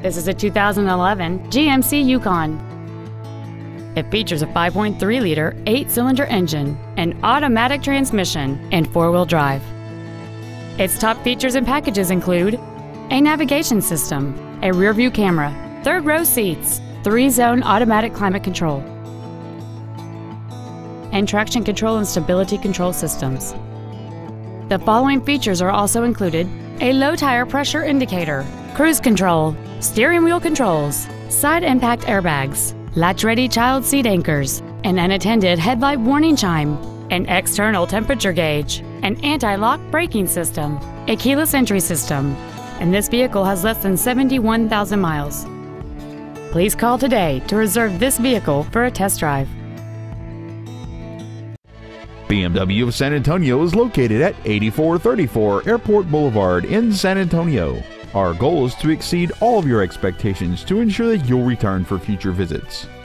This is a 2011 GMC Yukon. It features a 5.3-liter 8-cylinder engine, an automatic transmission, and 4-wheel drive. Its top features and packages include a navigation system, a rear-view camera, third-row seats, 3-zone automatic climate control, and traction control and stability control systems. The following features are also included: a low tire pressure indicator, cruise control, steering wheel controls, side impact airbags, latch-ready child seat anchors, an unattended headlight warning chime, an external temperature gauge, an anti-lock braking system, a keyless entry system, and this vehicle has less than 71,000 miles. Please call today to reserve this vehicle for a test drive. BMW of San Antonio is located at 8434 Airport Boulevard in San Antonio. Our goal is to exceed all of your expectations to ensure that you'll return for future visits.